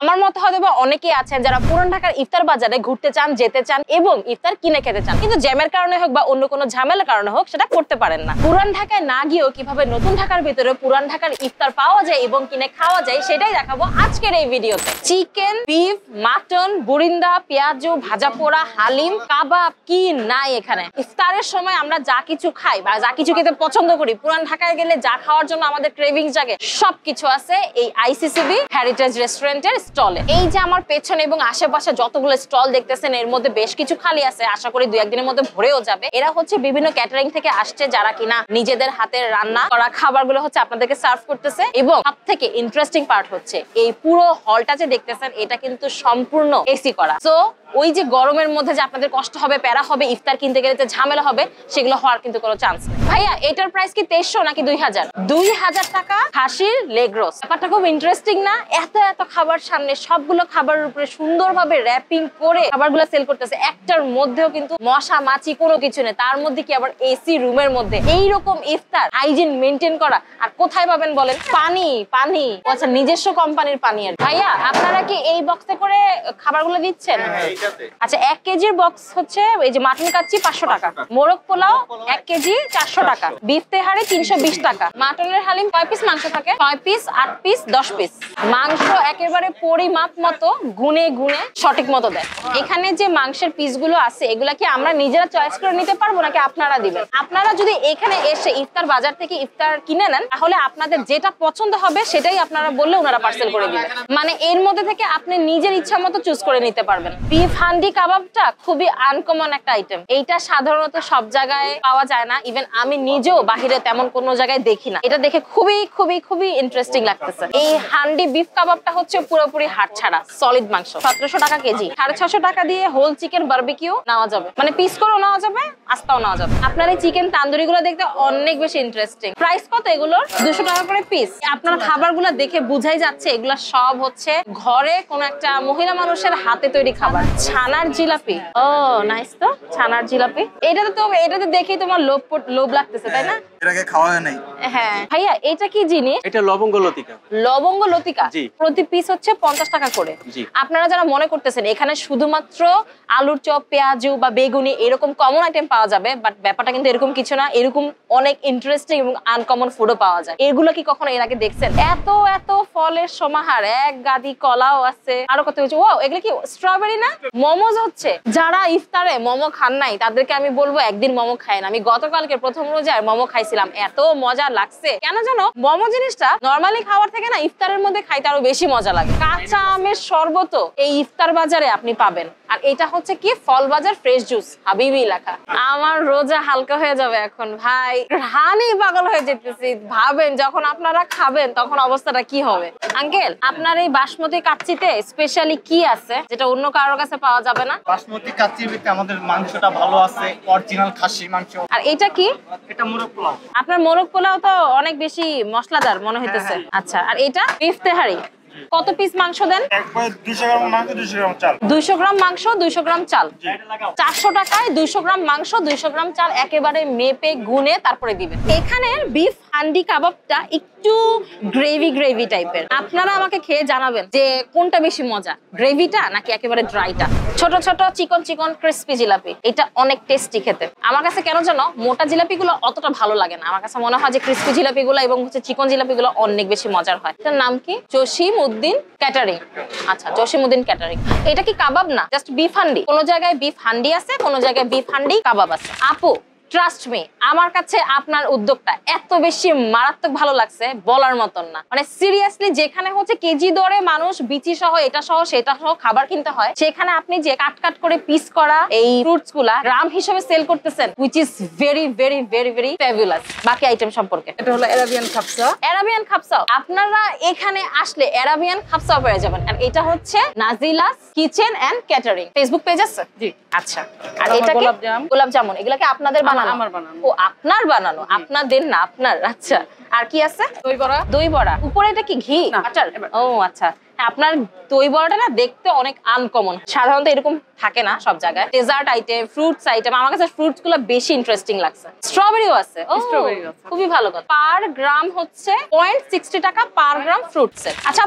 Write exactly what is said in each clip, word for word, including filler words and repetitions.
আমার মতে হয়তো অনেকেই আছেন যারা পুরান ঢাকার ইফতার বাজারে ঘুরতে চান, যেতে চান এবং ইফতার কিনে খেতে চান, কিন্তু জ্যামের কারণে হোক বা অন্য কোনো ঝামেলার কারণে হোক সেটা করতে পারেন না। পুরান ঢাকায় না গিয়েও কিভাবে নতুন ঢাকার ভিতরে পুরান ঢাকার ইফতার পাওয়া যায় এবং কিনে খাওয়া যায় সেটাই দেখাবো আজকের এই ভিডিওতে। চিকেন, বিফ, মাটন, বুরিন্দা, পেঁয়াজু, ভাজা পোড়া, হালিম, কাবাব, কি নাই এখানে। ইফতারের সময় আমরা যা কিছু খাই বা যা কিছু খেতে পছন্দ করি, পুরান ঢাকায় গেলে যা খাওয়ার জন্য আমাদের ক্রেভিংস জাগে সবকিছু আছে এই আইসিসিবি হেরিটেজ রেস্টুরেন্টের স্টলে। এই যে আমার পেছনে এবং আশেপাশে যতগুলো স্টল দেখতেছেন এর মধ্যে বেশ কিছু খালি আছে, আশা করি দুই একদিনের মধ্যে ভরেও যাবে। এরা হচ্ছে বিভিন্ন ক্যাটারিং থেকে আসছে যারা কিনা নিজেদের হাতের রান্না করা খাবারগুলো হচ্ছে আপনাদেরকে সার্ভ করতেছে। এবং সব থেকে ইন্টারেস্টিং পার্ট হচ্ছে এই পুরো হলটা যে দেখতেছেন এটা কিন্তু সম্পূর্ণ এসি করা। সো ওই যে গরমের মধ্যে যে আপনাদের কষ্ট হবে, প্যারা হবে, ইফতার কিনতে গেলে যে ঝামেলা হবে সেগুলো হওয়ার কিন্তু কোনো চান্স নেই। ভাইয়া এটার প্রাইস কি তেইশশো নাকি দুই হাজার? দুই হাজার টাকা খাসির লেগ রোস্ট। ব্যাপারটা খুব ইন্টারেস্টিং না? এত এত খাবার সামনে, সবগুলো খাবারের উপরে সুন্দরভাবে র্যাপিং করে খাবারগুলো সেল করতেছে। একটার মধ্যেও কিন্তু মশা মাছি কোনো কিছু নেই, তার মধ্যে কি আবার এসি রুমের মধ্যে এইরকম ইফতার হাইজিন মেনটেন করা। আর কোথায় পাবেন বলেন? পানি পানি আচ্ছা, নিজস্ব কোম্পানির পানি। আর ভাইয়া আপনারা কি এই বক্সে করে খাবারগুলো দিচ্ছেন? আচ্ছা, এক কেজির বক্স হচ্ছে এই যে মাটন কাচ্চি পাঁচশো টাকা, মোরগ পোলাও এক কেজি চারশো টাকা, বিফ তেহারি তিনশো বিশ টাকা। মাটনের হালিম কয় পিস মাংস থাকে? ছয় পিস, আট পিস, দশ পিস। মাংস একেবারে পরিমাপ মতো গুনে গুনে সঠিক মতো দেয়। এখানে যে মাংসের পিসগুলো আছে এগুলা কি আমরা নিজেরা চয়েস করে নিতে পারবো নাকি আপনারা দিবেন? আপনারা যদি এখানে এসে ইফতার বাজার থেকে ইফতার কিনে নেন তাহলে আপনাদের যেটা পছন্দ হবে সেটাই আপনারা বললে ওনারা পার্সেল করে দিবেন। মানে এর মধ্যে থেকে আপনি নিজের ইচ্ছা মতো চুজ করে নিতে পারবেন। বিফ হান্ডি কাবাবটা খুবই আনকমন একটা আইটেম। এইটা সাধারণত সব জায়গায় পাওয়া যায় না, ইভেন আমি নিজেও বাহিরে তেমন কোনো জায়গায় দেখি না। এটা দেখে খুবই খুবই খুবই ইন্টারেস্টিং লাগতেছে। এই হান্ডি বিফ কাবাবটা হচ্ছে পুরোপুরি হাড় ছাড়া সলিড মাংস, সতেরোশো টাকা কেজি। সাড়ে ছশো টাকা দিয়ে হোল চিকেন বারবিকিউ নেওয়া যাবে, মানে পিস করেও নেওয়া যাবে, আস্তাও নেওয়া যাবে। আপনার এই চিকেন তান্দুরি গুলো দেখতে অনেক বেশি ইন্টারেস্টিং। প্রাইস কত এগুলোর? দুশো টাকা করে পিস। আপনার খাবারগুলো দেখে বুঝাই যাচ্ছে এগুলা সব হচ্ছে ঘরে কোন একটা মহিলা মানুষের হাতে তৈরি খাবার। ছানার জিলাপি, ও নাইস তো, ছানার জিলাপি। এটাতে তো এটাতে দেখেই তোমার লোভ লোভ লাগতেছে, তাই না? এটাকে খাওয়া হয় নাই। হ্যাঁ ভাইয়া, এটা কি জিনিস? এটা লবঙ্গ লতিকা। লবঙ্গ লতিকা প্রতি পিস হচ্ছে পঞ্চাশ টাকা করে। আপনারা যারা মনে করতেছেন এখানে শুধুমাত্র আলুর চপ, পেঁয়াজু বা বেগুনি এরকম কমন আইটেম পাওয়া যাবে, বাট ব্যাপারটা কিন্তু এরকম কিছু না। এরকম অনেক ইন্টারেস্টিং এবং আনকমন ফুডও পাওয়া যায়। এগুলো কি কখনো এর আগে দেখছেন? এত এত ফলের সমাহার, এক গাদি কলাও আছে, আরো কত কিছু। ওয়াও, এগুলো কি স্ট্রবেরি না? মোমোজ হচ্ছে। যারা ইফতারে মোমো খান নাই তাদেরকে আমি বলবো একদিন মোমো খায় না। আমি গতকালকে প্রথম রোজায় মোমো খাইছিলাম, এত মজা লাগছে। কেন জানো? মোমো জিনিসটা নরমালি খাওয়ার থেকে না ইফতারের মধ্যে খাইতে আরো বেশি মজা লাগে। কাঁচা আমের শরবত এই ইফতার বাজারে আপনি পাবেন। আর এটা হচ্ছে কি ফল বাজার ফ্রেশ জুস, হাবিবি লেখা। আমার রোজা হালকা হয়ে যাবে এখন ভাই, রানি পাগল হয়ে যেতেছি। ভাবেন যখন আপনারা খাবেন তখন অবস্থাটা কি হবে। আঙ্কেল, আপনার এই বাসমতি কাচ্চিতে স্পেশালি কি আছে যেটা অন্য কারোর কাছে পাওয়া যাবে না? বাসমতি কাচ্চির ভিতরে আমাদের মাংসটা ভালো আছে, অরিজিনাল খাসি মাংস। আর এটা কি? এটা মোরগ পোলাও। আপনার মোরগ পোলাও তো অনেক বেশি মশলাদার মনে হইতেছে। আচ্ছা, আর এটা বিফ তেহারি। কত পিস মাংস দেন? দুইশো গ্রাম মাংস, দুইশো গ্রাম চাল। দুইশো গ্রাম মাংস, দুইশো গ্রাম চাল। চারশো টাকায় দুইশো গ্রাম মাংস, দুইশো গ্রাম চাল একেবারে মেপে গুনে তারপরে দিবেন। এখানের বিফ হান্ডি কাবাবটা একটু গ্রেভি গ্রেভি টাইপের। আপনারা আমাকে খেয়ে জানাবেন যে কোনটা বেশি মজা, গ্রেভিটা নাকি একেবারে ড্রাইটা। ছোট ছোট চিকন চিকন ক্রিস্পি জিলাপি, এটা অনেক টেস্টি খেতে। আমার কাছে কেন জানো মোটা জিলাপিগুলো অতটা ভালো লাগে না। আমার কাছে মনে হয় যে ক্রিস্পি জিলাপিগুলো এবং হচ্ছে চিকন জিলাপিগুলো অনেক বেশি মজার হয়। এটার নাম কি? জসিম উদ্দিন ক্যাটারিং। আচ্ছা, জসিম উদ্দিন ক্যাটারিং। এটা কি কাবাব না, জাস্ট বিফ হান্ডি। কোন জায়গায় বিফ হান্ডি আছে, কোন জায়গায় বিফ হান্ডি কাবাব আছে। আপু ট্রাস্ট মি, আমার কাছে আপনার উদ্যোগটা এত বেশি মারাত্মক ভালো লাগছে বলার মতন না। মানে সিরিয়াসলি, যেখানে হচ্ছে কেজি দরে মানুষ বিচি সহ এটা সহ সেটা সহ খাবার কিনতে হয়, সেখানে আপনি যে কাট কাট করে পিস করা এই ফ্রুটস গুলা গ্রাম হিসেবে সেল করতেছেন, which is very very very very fabulous. বাকি আইটেম সম্পর্কে, এটা হলো আরাবিয়ান খাবসা। আরাবিয়ান খাবসা আপনারা এখানে আসলে আরাবিয়ান খাবসা পেয়ে যাবেন। আর এটা হচ্ছে Najila's kitchen and catering Facebook page আছে। জি আচ্ছা, আর এটা কি? গোলাপ জাম। গোলাপ জামুন। এগুলা কি আপনাদের বানানো? আমার বানানো। ও আপনার বানানো, আপনাদের না আপনার। আচ্ছা, আর কি আছে? দই বড়া। দই বড়া। উপরে এটা কি ঘি? বাটার? ও আচ্ছা, আপনার দই বড়াটা না দেখতে অনেক আনকমন, সাধারণত এরকম থাকে না সব জায়গায়। ডেজার্ট আইটেম, ফ্রুটস আইটেম, আমার কাছে ফ্রুটস গুলো বেশি ইন্টারেস্টিং লাগছে। স্ট্রবেরিও আছে। ও স্ট্রবেরি আছে, খুবই ভালো কথা। পার গ্রাম হচ্ছে পয়েন্ট সিক্সটি টাকা পার গ্রাম ফ্রুটস। আচ্ছা আপু,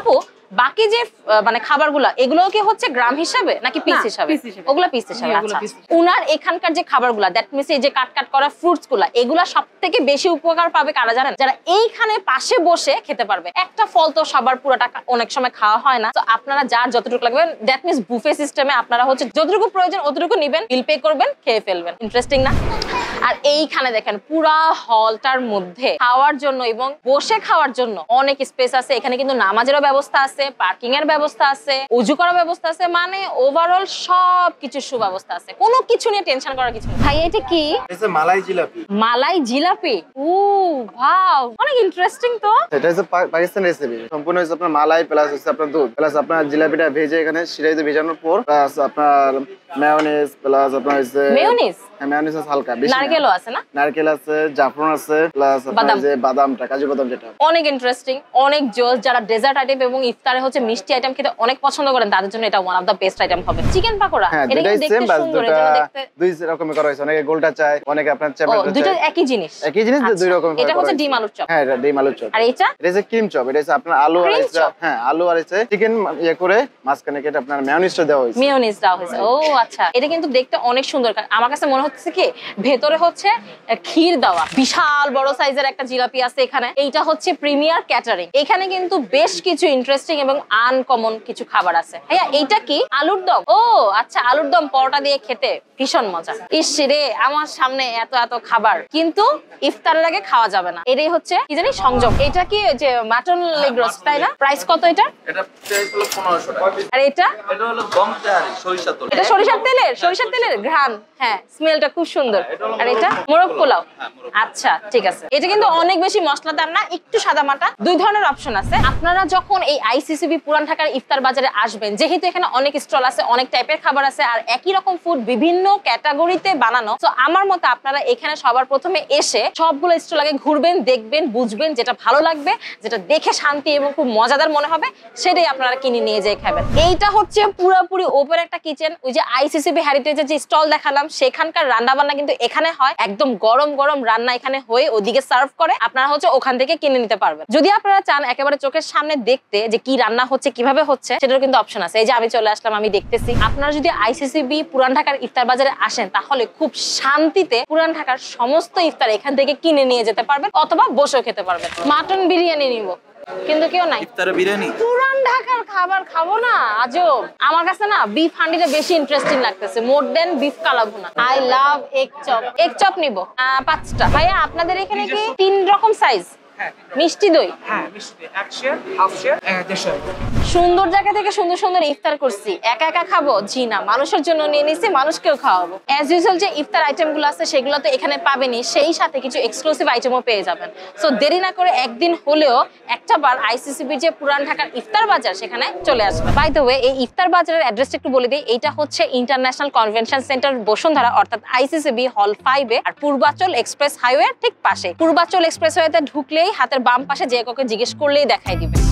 বাকি যে মানে খাবারগুলো এগুলো কি হচ্ছে গ্রাম হিসাবে নাকি পিস হিসাবে? ওগুলা পিস হিসাবে। আচ্ছা, উনার এখানকার যে খাবারগুলো দ্যাট মিনস এই যে কাট কাট করা ফ্রুটস গুলা এগুলা সবথেকে বেশি উপকার পাবে কারা জানেন? যারা এইখানে পাশে বসে খেতে পারবে। একটা ফল তো সবার পুরোটা অনেক সময় খাওয়া হয় না, তো আপনারা যার যতটুকু লাগবে দ্যাট মিনস বুফে সিস্টেমে আপনারা হচ্ছে যতটুকু প্রয়োজন অতটুকু নেবেন, বিল পে করবেন, খেয়ে ফেলবেন। ইন্টারেস্টিং না? আর এইখানে দেখেন পুরা হলটার মধ্যে খাওয়ার জন্য এবং বসে খাওয়ার জন্য অনেক স্পেস আছে। এখানে কিন্তু নামাজেরও ব্যবস্থা আছে, পার্কিং এর ব্যবস্থা আছে, উজু করার ব্যবস্থা আছে, মানে ওভারঅল সব কিছু সুব্যবস্থা আছে। কোনো কিছু নিয়ে টেনশন করার কিছু নেই। ভাই এটা কি? এটা মালাই জিলাপি। মালাই জিলাপি, ও ওয়াও, অনেক ইন্টারেস্টিং তো। এটা হচ্ছে পাকিস্তানি রেসিপি, সম্পূর্ণ হচ্ছে আপনার মালাই প্লাস হচ্ছে আপনার দুধ প্লাস আপনার জিলাপিটা ভেজে এখানে সিরাইতে ভেজানোর পর প্লাস আপনার মেয়োনিজ প্লাস আপনার হচ্ছে মেয়োনিজ, হ্যাঁ মেয়োনিজ আছে হালকা, বেশি নারকেলও আছে না? নারকেল আছে, জাফরান আছে প্লাস আপনার যে বাদামটা, কাজু বাদাম যেটা। অনেক ইন্টারেস্টিং, অনেক জোস। যারা ডেজার্ট আইটেম এবং ইফতারে হচ্ছে মিষ্টি আইটেম খেতে অনেক পছন্দ করেন তাদের জন্য এটা one of the best item হবে। চিকেন পাকোড়া, এটা কিন্তু দেখতে সুন্দর, এজন্য দেখতে দুই রকমের করা হয়েছে। অনেকে গোলটা চায়, অনেকে আপনার চেপাটা চায়। দুটো একই জিনিস? একই জিনিস, দুই রকমের। এটা হচ্ছে ডিম আলুর চপ। হ্যাঁ, এটা ডিম আলুর চপ। আর এটা এটা হচ্ছে ক্রিম চপ। এটা হচ্ছে আপনার আলু আর হ্যাঁ আলু আর হচ্ছে চিকেন ইয়ে করে মাঝখানে কেটে আপনার মেয়োনিজটা দেওয়া হয়েছে। মেয়োনিজ দেওয়া হয়েছে, ও আচ্ছা। এটা কিন্তু দেখতে অনেক সুন্দর। আমার কাছে মনে হচ্ছে কি ভেতরে হচ্ছে ক্ষীর দেওয়া। বিশাল বড় সাইজের একটা জিলাপি আছে এখানে। এইটা হচ্ছে প্রিমিয়ার ক্যাটারিং। এখানে কিন্তু বেশ কিছু ইন্টারেস্টিং এবং আনকমন কিছু খাবার আছে। ভাইয়া এইটা কি? আলুর দম। ও আচ্ছা, আলুর দম পরোটা দিয়ে খেতে ভীষণ মজা। ইস রে, আমার সামনে এত এত খাবার, কিন্তু ইফতারের আগে খাওয়া যাবে না। এটাই হচ্ছে কি জানি সংযম। এটা কি যে মাটন লেগ রোস্ট, তাই না? প্রাইস কত এটা? এটা প্রাইস হলো পনেরোশো টাকা। আর এটা? এটা হলো দম তেহারি, সরিষার তেল। এটা সরিষার তেলের, সরিষার তেলের ঘ্রাণ, হ্যাঁ স্মেলটা খুব সুন্দর। আর এটা মোরগ পোলাও। আচ্ছা ঠিক আছে। এটা কিন্তু অনেক বেশি মশলাদার না, একটু সাদামাটা। দুই ধরনের অপশন আছে। আপনারা যখন এই আইসিসিবি পুরান ঢাকার ইফতার বাজারে আসবেন, যেহেতু এখানে অনেক স্টল আছে, অনেক টাইপের খাবার আছে আর একই রকম ফুড বিভিন্ন ক্যাটাগরিতে বানানো, তো আমার মতে আপনারা এখানে সবার প্রথমে এসে সবগুলো স্টল আগে ঘুরবেন, দেখবেন, বুঝবেন, যেটা ভালো লাগবে, যেটা দেখে শান্তি এবং খুব মজাদার মনে হবে সেটাই আপনারা কিনে নিয়ে যেয়ে খাবেন। এইটা হচ্ছে পুরোপুরি ওপেন একটা কিচেন। ওই যে আইসিসিবি হেরিটেজের যে স্টল দেখালাম সেখানকার রান্না বান্না কিন্তু এখানে হয়। একদম গরম গরম রান্না এখানে হয়ে ওদিকে সার্ভ করে, আপনারা হচ্ছে ওখান থেকে কিনে নিতে পারবেন। যদি আপনারা চান একেবারে চোখের সামনে দেখতে যে কি রান্না হচ্ছে, কিভাবে হচ্ছে, সেটারও কিন্তু অপশন আছে। এই যে আমি চলে আসলাম, আমি দেখতেছি। আপনারা যদি আইসিসিবি পুরান ঢাকার ইফতার বাজারে আসেন তাহলে খুব শান্তিতে পুরান ঢাকার সমস্ত ইফতার এখান থেকে কিনে নিয়ে যেতে পারবেন অথবা বসেও খেতে পারবেন। মাটন বিরিয়ানি নিব কিন্তু কেউ নাই। ইফতারে বিরিয়ানি, পুরান ঢাকার খাবার খাবো না? আজব। আমার কাছে না বিফ হান্ডিটা বেশি ইন্টারেস্টিং লাগতেছে more than beef kalabhuna. I love egg chop. Egg chop নিব পাঁচটা। ভাইয়া আপনাদের এখানে কি তিন রকম সাইজ? মিষ্টি দই, হ্যাঁ মিষ্টি এক শেয়ার, হাফ শেয়ার, দেড়শো। সুন্দর জায়গা থেকে সুন্দর সুন্দর ইফতার করছি। একা একা খাবো? জি না, মানুষের জন্য নিয়ে নিছি, মানুষকেও খাওয়াবো। অ্যাজ ইউজুয়াল যে ইফতার আইটেম গুলো আছে সেগুলো তো এখানে পাবেনই, সেই সাথে কিছু এক্সক্লুসিভ আইটেমও পেয়ে যাবেন। সো দেরি না করে একদিন হলেও একটা বার আইসিসিবি যে পুরান ঢাকার ইফতার বাজার সেখানে চলে আসবে। বাই দ্য ওয়ে, এই ইফতার বাজারের অ্যাড্রেসটা একটু বলে দিই। এইটা হচ্ছে ইন্টারন্যাশনাল কনভেনশন সেন্টার বসুন্ধরা, অর্থাৎ আইসিসিবি হল ফাইভ এ আর পূর্বাচল এক্সপ্রেস হাইওয়ে ঠিক পাশে। পূর্বাচল এক্সপ্রেস হাইওয়েতে ঢুকলেই হাতের বাম পাশে যে কাউকে জিজ্ঞেস করলেই দেখাই দিবে।